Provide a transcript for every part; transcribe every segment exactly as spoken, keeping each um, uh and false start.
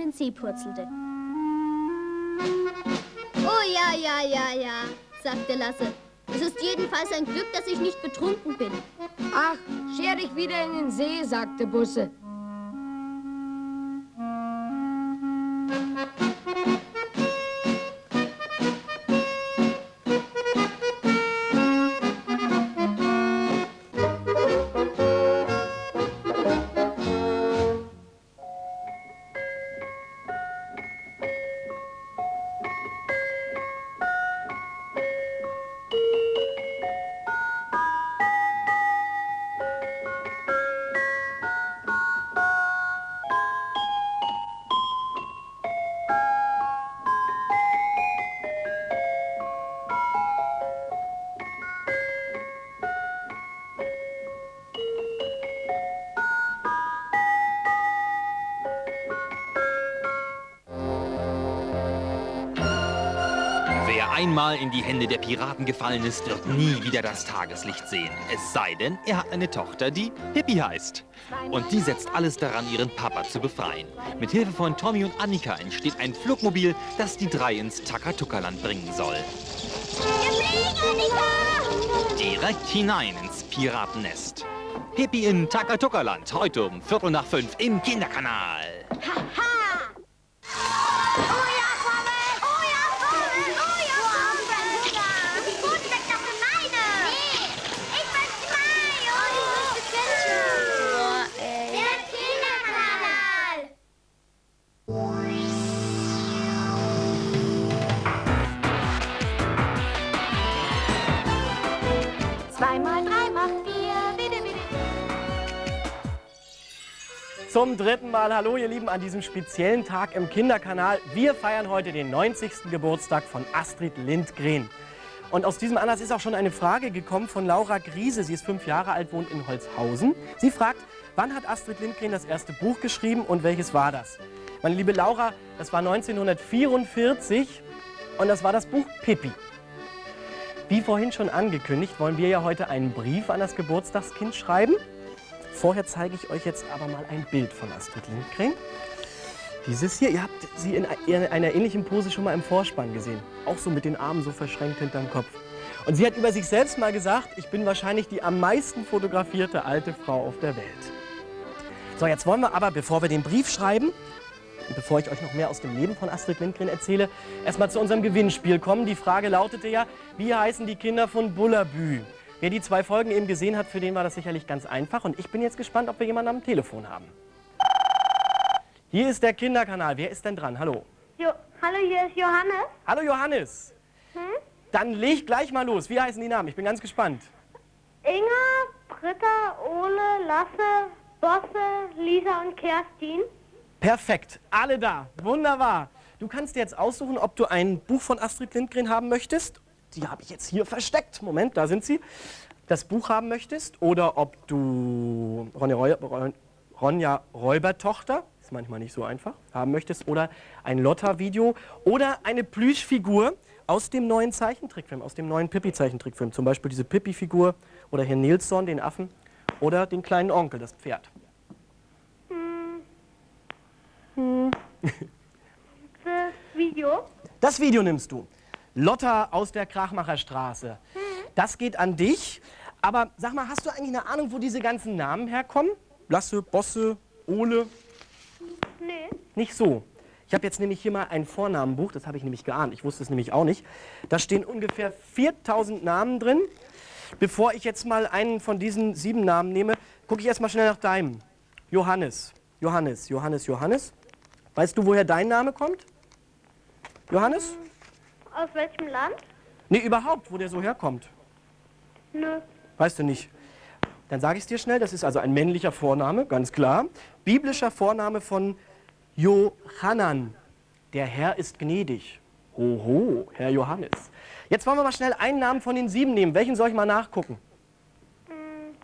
den See purzelte. Oh ja, ja, ja, ja, sagte Lasse. Es ist jedenfalls ein Glück, dass ich nicht betrunken bin. Ach, scher dich wieder in den See, sagte Busse. Wer einmal in die Hände der Piraten gefallen ist, wird nie wieder das Tageslicht sehen. Es sei denn, er hat eine Tochter, die Pippi heißt. Und die setzt alles daran, ihren Papa zu befreien. Mit Hilfe von Tommy und Annika entsteht ein Flugmobil, das die drei ins Takatuka-Land bringen soll. Wir fliegen, Annika! Direkt hinein ins Piratennest. Pippi im Takatuka-Land, heute um Viertel nach fünf im Kinderkanal. Haha! Oh ja, Formel! Oh ja, Formel! Oh ja, Formel! Die Pfoten sind doch für meine! Nee, ich möchte Mario! Oh, ich möchte Ketchup! Oh, ey. Der Kinderkanal! Zweimal drei macht vier, bitte, bitte. Zum dritten Mal hallo ihr Lieben an diesem speziellen Tag im Kinderkanal. Wir feiern heute den neunzigsten Geburtstag von Astrid Lindgren. Und aus diesem Anlass ist auch schon eine Frage gekommen von Laura Griese. Sie ist fünf Jahre alt, wohnt in Holzhausen. Sie fragt, wann hat Astrid Lindgren das erste Buch geschrieben und welches war das? Meine liebe Laura, das war neunzehnhundertvierundvierzig und das war das Buch Pippi. Wie vorhin schon angekündigt, wollen wir ja heute einen Brief an das Geburtstagskind schreiben. Vorher zeige ich euch jetzt aber mal ein Bild von Astrid Lindgren. Dieses hier, ihr habt sie in einer ähnlichen Pose schon mal im Vorspann gesehen. Auch so mit den Armen so verschränkt hinterm Kopf. Und sie hat über sich selbst mal gesagt, ich bin wahrscheinlich die am meisten fotografierte alte Frau auf der Welt. So, jetzt wollen wir aber, bevor wir den Brief schreiben, und bevor ich euch noch mehr aus dem Leben von Astrid Lindgren erzähle, erstmal zu unserem Gewinnspiel kommen. Die Frage lautete ja, wie heißen die Kinder von Bullabü? Wer die zwei Folgen eben gesehen hat, für den war das sicherlich ganz einfach. Und ich bin jetzt gespannt, ob wir jemanden am Telefon haben. Hier ist der Kinderkanal. Wer ist denn dran? Hallo. Jo, hallo, hier ist Johannes. Hallo Johannes. Hm? Dann leg gleich mal los. Wie heißen die Namen? Ich bin ganz gespannt. Inga, Britta, Ole, Lasse, Bosse, Lisa und Kerstin. Perfekt. Alle da. Wunderbar. Du kannst dir jetzt aussuchen, ob du ein Buch von Astrid Lindgren haben möchtest. Die habe ich jetzt hier versteckt. Moment, da sind sie. Das Buch haben möchtest oder ob du Ronja, Räu Ronja Räubertochter, ist manchmal nicht so einfach, haben möchtest oder ein Lotta-Video oder eine Plüschfigur aus dem neuen Zeichentrickfilm, aus dem neuen Pippi-Zeichentrickfilm. Zum Beispiel diese Pippi-Figur oder hier Nilsson, den Affen oder den kleinen Onkel, das Pferd. Hm. Hm. Das Video? Das Video nimmst du. Lotta aus der Krachmacherstraße. Hm. Das geht an dich. Aber sag mal, hast du eigentlich eine Ahnung, wo diese ganzen Namen herkommen? Lasse, Bosse, Ole? Nee. Nicht so. Ich habe jetzt nämlich hier mal ein Vornamenbuch, das habe ich nämlich geahnt. Ich wusste es nämlich auch nicht. Da stehen ungefähr viertausend Namen drin. Bevor ich jetzt mal einen von diesen sieben Namen nehme, gucke ich erstmal schnell nach deinem. Johannes. Johannes, Johannes, Johannes. Weißt du, woher dein Name kommt? Johannes? Hm. Aus welchem Land? Nee, überhaupt, wo der so herkommt. Nö. Weißt du nicht. Dann sage ich es dir schnell, das ist also ein männlicher Vorname, ganz klar. Biblischer Vorname von Johannan. Der Herr ist gnädig. Hoho, Herr Johannes. Jetzt wollen wir mal schnell einen Namen von den sieben nehmen. Welchen soll ich mal nachgucken? Hm.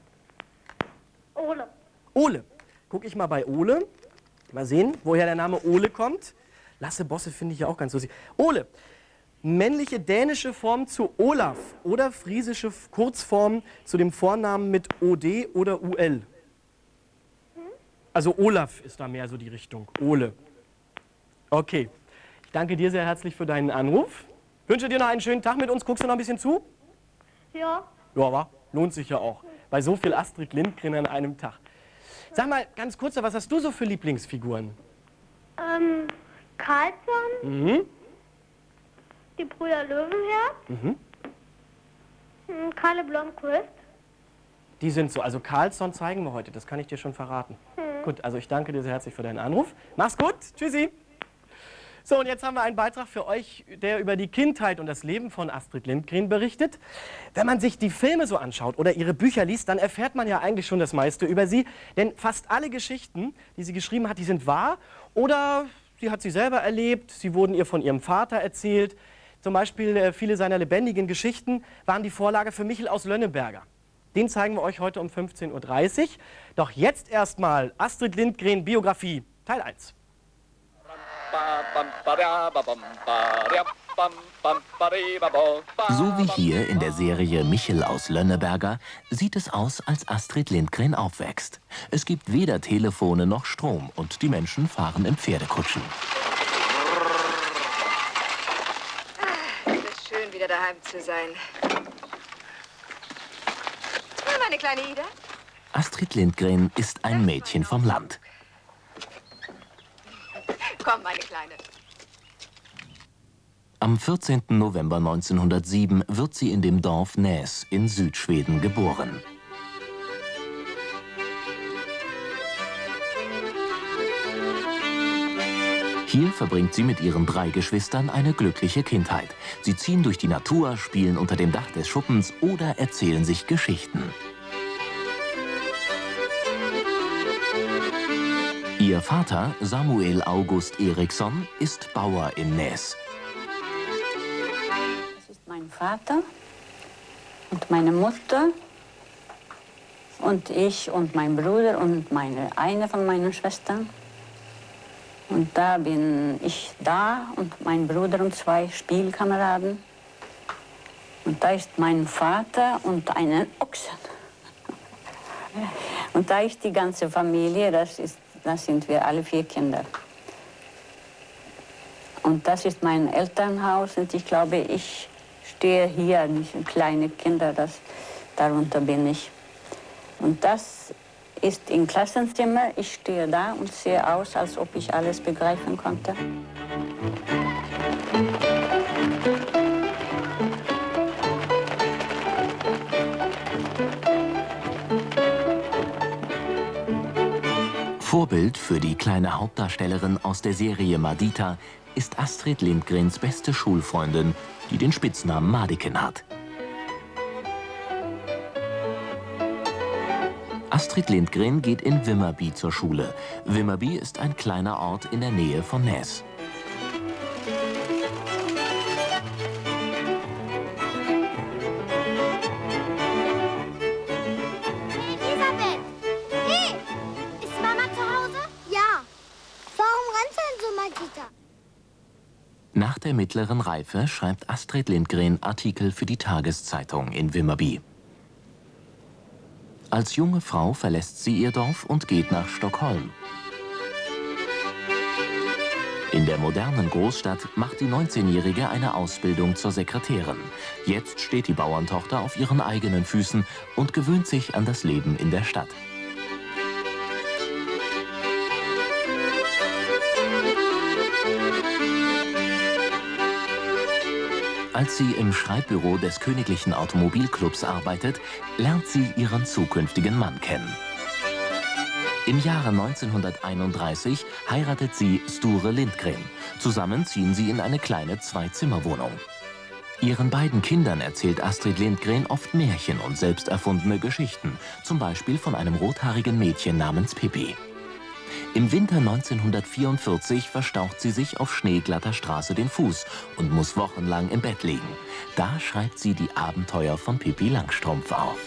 Ole. Ole. Gucke ich mal bei Ole. Mal sehen, woher der Name Ole kommt. Lasse Bosse finde ich ja auch ganz lustig. Ole. Männliche dänische Form zu Olaf oder friesische Kurzform zu dem Vornamen mit O D oder U L. Also Olaf ist da mehr so die Richtung. Ole. Okay. Ich danke dir sehr herzlich für deinen Anruf. Wünsche dir noch einen schönen Tag mit uns. Guckst du noch ein bisschen zu? Ja. Ja, wa? Lohnt sich ja auch. Bei so viel Astrid Lindgren an einem Tag. Sag mal, ganz kurz, was hast du so für Lieblingsfiguren? Ähm, Carlsson, Mhm. die Brüder Löwenherz, Mhm. hm, Kalle Blomqvist. Die sind so. Also Carlsson zeigen wir heute, das kann ich dir schon verraten. Hm. Gut, also ich danke dir sehr herzlich für deinen Anruf. Mach's gut. Tschüssi. So, und jetzt haben wir einen Beitrag für euch, der über die Kindheit und das Leben von Astrid Lindgren berichtet. Wenn man sich die Filme so anschaut oder ihre Bücher liest, dann erfährt man ja eigentlich schon das meiste über sie. Denn fast alle Geschichten, die sie geschrieben hat, die sind wahr oder sie hat sie selber erlebt, sie wurden ihr von ihrem Vater erzählt. Zum Beispiel äh, viele seiner lebendigen Geschichten waren die Vorlage für Michel aus Lönneberger. Den zeigen wir euch heute um fünfzehn Uhr dreißig. Doch jetzt erstmal Astrid Lindgren Biografie, Teil eins. So wie hier in der Serie Michel aus Lönneberger sieht es aus, als Astrid Lindgren aufwächst. Es gibt weder Telefone noch Strom und die Menschen fahren in Pferdekutschen. Es ist schön, wieder daheim zu sein. Na, meine kleine Ida? Astrid Lindgren ist ein Mädchen vom Land. Komm, meine Kleine. Am vierzehnten November neunzehnhundertsieben wird sie in dem Dorf Näs in Südschweden geboren. Hier verbringt sie mit ihren drei Geschwistern eine glückliche Kindheit. Sie ziehen durch die Natur, spielen unter dem Dach des Schuppens oder erzählen sich Geschichten. Ihr Vater, Samuel August Eriksson, ist Bauer in Näs. Das ist mein Vater und meine Mutter und ich und mein Bruder und meine, eine von meinen Schwestern. Und da bin ich da und mein Bruder und zwei Spielkameraden. Und da ist mein Vater und einen Ochsen. Und da ist die ganze Familie, das, ist, das sind wir alle vier Kinder. Und das ist mein Elternhaus und ich glaube, ich stehe hier, diese kleinen Kinder, das, darunter bin ich. Und das ist im Klassenzimmer, ich stehe da und sehe aus, als ob ich alles begreifen konnte. Vorbild für die kleine Hauptdarstellerin aus der Serie Madita ist Astrid Lindgrens beste Schulfreundin, die den Spitznamen Madicken hat. Astrid Lindgren geht in Vimmerby zur Schule. Vimmerby ist ein kleiner Ort in der Nähe von Näs. Elisabeth! Hey! Ist Mama zu Hause? Ja. Warum rennst du denn so, Madita? Nach der mittleren Reife schreibt Astrid Lindgren Artikel für die Tageszeitung in Vimmerby. Als junge Frau verlässt sie ihr Dorf und geht nach Stockholm. In der modernen Großstadt macht die neunzehnjährige eine Ausbildung zur Sekretärin. Jetzt steht die Bauerntochter auf ihren eigenen Füßen und gewöhnt sich an das Leben in der Stadt. Als sie im Schreibbüro des Königlichen Automobilclubs arbeitet, lernt sie ihren zukünftigen Mann kennen. Im Jahre neunzehnhunderteinunddreißig heiratet sie Sture Lindgren. Zusammen ziehen sie in eine kleine Zwei-Zimmer-Wohnung. Ihren beiden Kindern erzählt Astrid Lindgren oft Märchen und selbst erfundene Geschichten, zum Beispiel von einem rothaarigen Mädchen namens Pippi. Im Winter neunzehnhundertvierundvierzig verstaucht sie sich auf schneeglatter Straße den Fuß und muss wochenlang im Bett liegen. Da schreibt sie die Abenteuer von Pippi Langstrumpf auf.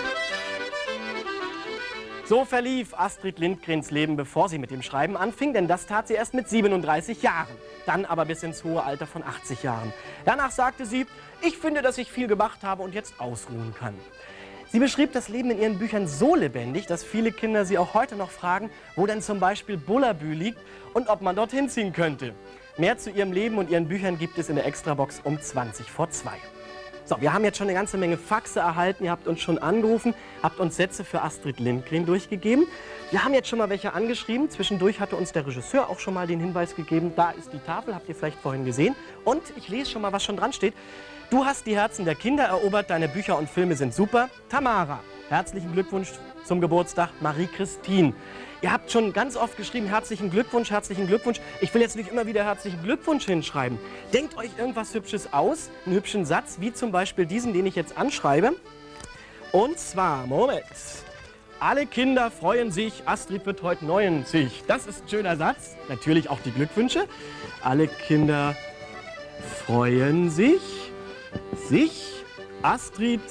So verlief Astrid Lindgrens Leben, bevor sie mit dem Schreiben anfing, denn das tat sie erst mit siebenunddreißig Jahren. Dann aber bis ins hohe Alter von achtzig Jahren. Danach sagte sie, ich finde, dass ich viel gemacht habe und jetzt ausruhen kann. Sie beschrieb das Leben in ihren Büchern so lebendig, dass viele Kinder sie auch heute noch fragen, wo denn zum Beispiel Bullabü liegt und ob man dorthin ziehen könnte. Mehr zu ihrem Leben und ihren Büchern gibt es in der Extrabox um zwanzig vor zwei. So, wir haben jetzt schon eine ganze Menge Faxe erhalten. Ihr habt uns schon angerufen, habt uns Sätze für Astrid Lindgren durchgegeben. Wir haben jetzt schon mal welche angeschrieben. Zwischendurch hatte uns der Regisseur auch schon mal den Hinweis gegeben. Da ist die Tafel, habt ihr vielleicht vorhin gesehen. Und ich lese schon mal, was schon dran steht. Du hast die Herzen der Kinder erobert, deine Bücher und Filme sind super. Tamara, herzlichen Glückwunsch zum Geburtstag, Marie-Christine. Ihr habt schon ganz oft geschrieben, herzlichen Glückwunsch, herzlichen Glückwunsch. Ich will jetzt nicht immer wieder herzlichen Glückwunsch hinschreiben. Denkt euch irgendwas Hübsches aus, einen hübschen Satz, wie zum Beispiel diesen, den ich jetzt anschreibe. Und zwar, Moment, alle Kinder freuen sich, Astrid wird heute neunzig. Das ist ein schöner Satz, natürlich auch die Glückwünsche. Alle Kinder freuen sich, sich, Astrid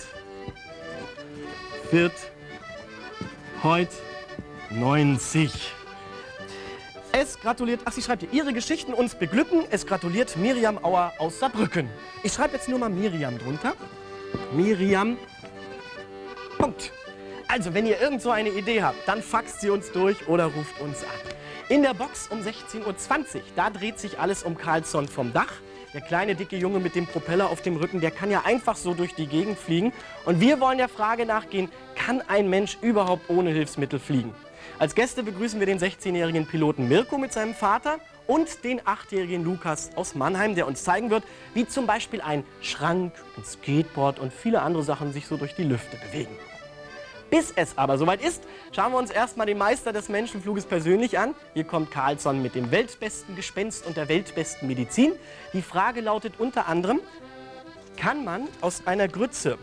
wird heute neunzig. Es gratuliert, ach, sie schreibt hier, ihre Geschichten uns beglücken. Es gratuliert Miriam Auer aus Saarbrücken. Ich schreibe jetzt nur mal Miriam drunter. Miriam. Punkt. Also, wenn ihr irgend so eine Idee habt, dann faxt sie uns durch oder ruft uns an. In der Box um sechzehn Uhr zwanzig, da dreht sich alles um Carlsson vom Dach. Der kleine, dicke Junge mit dem Propeller auf dem Rücken, der kann ja einfach so durch die Gegend fliegen. Und wir wollen der Frage nachgehen, kann ein Mensch überhaupt ohne Hilfsmittel fliegen? Als Gäste begrüßen wir den sechzehnjährigen Piloten Mirko mit seinem Vater und den achtjährigen Lukas aus Mannheim, der uns zeigen wird, wie zum Beispiel ein Schrank, ein Skateboard und viele andere Sachen sich so durch die Lüfte bewegen. Bis es aber soweit ist, schauen wir uns erstmal den Meister des Menschenfluges persönlich an. Hier kommt Carlsson mit dem weltbesten Gespenst und der weltbesten Medizin. Die Frage lautet unter anderem, kann man aus einer Grütze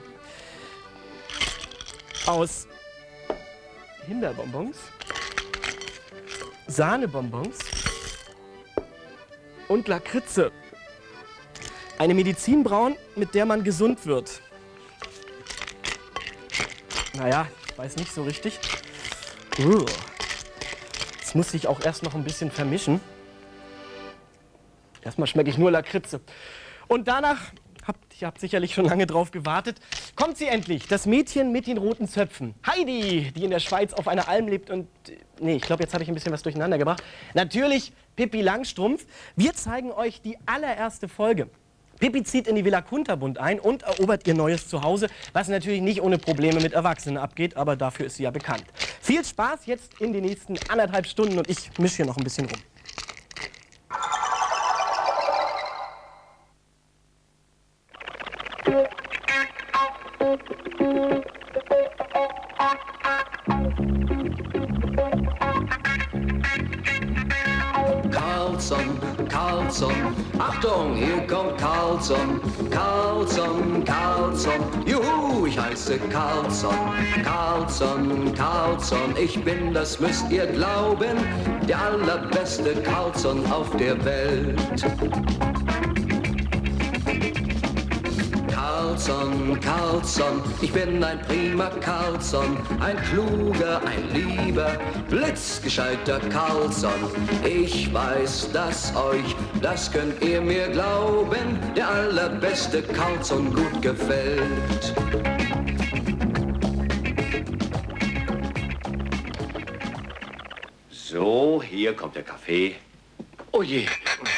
aus Himbeerbonbons, Sahnebonbons und Lakritze eine Medizin brauen, mit der man gesund wird? Naja, ich weiß nicht so richtig. Uh, das muss ich auch erst noch ein bisschen vermischen. Erstmal schmecke ich nur Lakritze. Und danach, habt, ihr habt sicherlich schon lange drauf gewartet, kommt sie endlich, das Mädchen mit den roten Zöpfen. Heidi, die in der Schweiz auf einer Alm lebt und... Nee, ich glaube, jetzt habe ich ein bisschen was durcheinander gebracht. Natürlich Pippi Langstrumpf. Wir zeigen euch die allererste Folge. Pippi zieht in die Villa Kunterbund ein und erobert ihr neues Zuhause, was natürlich nicht ohne Probleme mit Erwachsenen abgeht, aber dafür ist sie ja bekannt. Viel Spaß jetzt in den nächsten anderthalb Stunden und ich mische hier noch ein bisschen rum. Carlsson, Carlsson, Achtung, hier kommt Carlsson. Carlsson, Carlsson, juhu, ich heiße Carlsson. Carlsson, Carlsson, ich bin, das müsst ihr glauben, der allerbeste Carlsson auf der Welt. Carlsson, Carlsson, ich bin ein prima Carlsson, ein kluger, ein lieber, blitzgescheiter Carlsson. Ich weiß das euch, das könnt ihr mir glauben, der allerbeste Carlsson gut gefällt. So, hier kommt der Kaffee. Oh je,